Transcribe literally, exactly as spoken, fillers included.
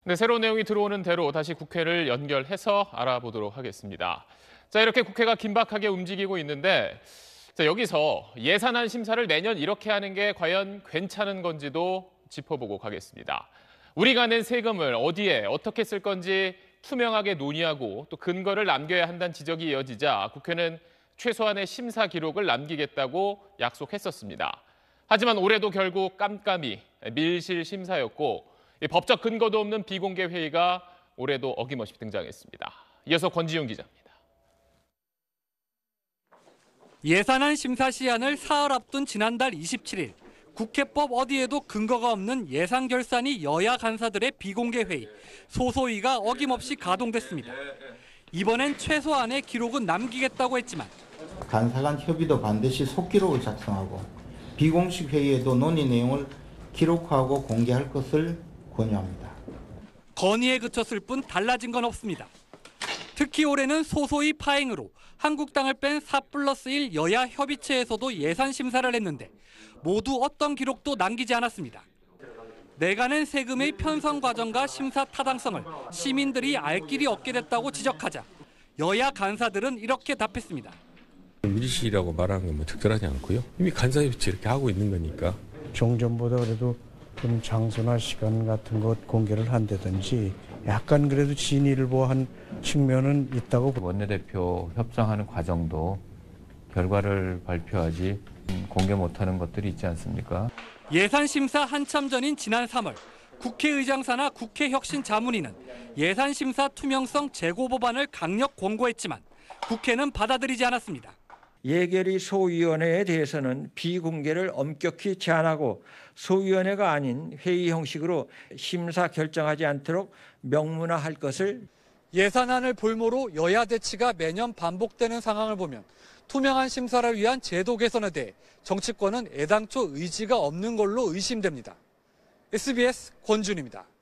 네, 새로운 내용이 들어오는 대로 다시 국회를 연결해서 알아보도록 하겠습니다. 자, 이렇게 국회가 긴박하게 움직이고 있는데 자, 여기서 예산안 심사를 매년 이렇게 하는 게 과연 괜찮은 건지도 짚어보고 가겠습니다. 우리가 낸 세금을 어디에 어떻게 쓸 건지 투명하게 논의하고 또 근거를 남겨야 한다는 지적이 이어지자 국회는 최소한의 심사 기록을 남기겠다고 약속했었습니다. 하지만 올해도 결국 깜깜이 밀실 심사였고 법적 근거도 없는 비공개 회의가 올해도 어김없이 등장했습니다. 이어서 권지윤 기자입니다. 예산안 심사 시한을 사흘 앞둔 지난달 이십칠일 국회법 어디에도 근거가 없는 예산 결산이 여야 간사들의 비공개 회의, 소소위가 어김없이 가동됐습니다. 이번엔 최소한의 기록은 남기겠다고 했지만 간사 간 협의도 반드시 속기록을 작성하고 비공식 회의에도 논의 내용을 기록하고 공개할 것을 권유합니다. 건의에 그쳤을 뿐 달라진 건 없습니다. 특히 올해는 소소위 파행으로 한국당을 뺀 사 플러스 일 여야 협의체에서도 예산 심사를 했는데 모두 어떤 기록도 남기지 않았습니다. 내가 낸 세금의 편성 과정과 심사 타당성을 시민들이 알 길이 없게 됐다고 지적하자 여야 간사들은 이렇게 답했습니다. 밀실이라고 말하는 건 뭐 특별하지 않고요. 이미 간사협의체 이렇게 하고 있는 거니까. 종전보다 그래도 좀 장소나 시간 같은 것 공개를 한다든지 약간 그래도 진위를 보한 측면은 있다고. 원내대표 협상하는 과정도 결과를 발표하지 공개 못하는 것들이 있지 않습니까? 예산 심사 한참 전인 지난 삼월 국회의장사나 국회혁신자문위는 예산 심사 투명성 제고 법안을 강력 권고했지만 국회는 받아들이지 않았습니다. 예결위 소위원회에 대해서는 비공개를 엄격히 제한하고 소위원회가 아닌 회의 형식으로 심사 결정하지 않도록 명문화할 것을. 예산안을 볼모로 여야 대치가 매년 반복되는 상황을 보면 투명한 심사를 위한 제도 개선에 대해 정치권은 애당초 의지가 없는 걸로 의심됩니다. 에스비에스 권준입니다.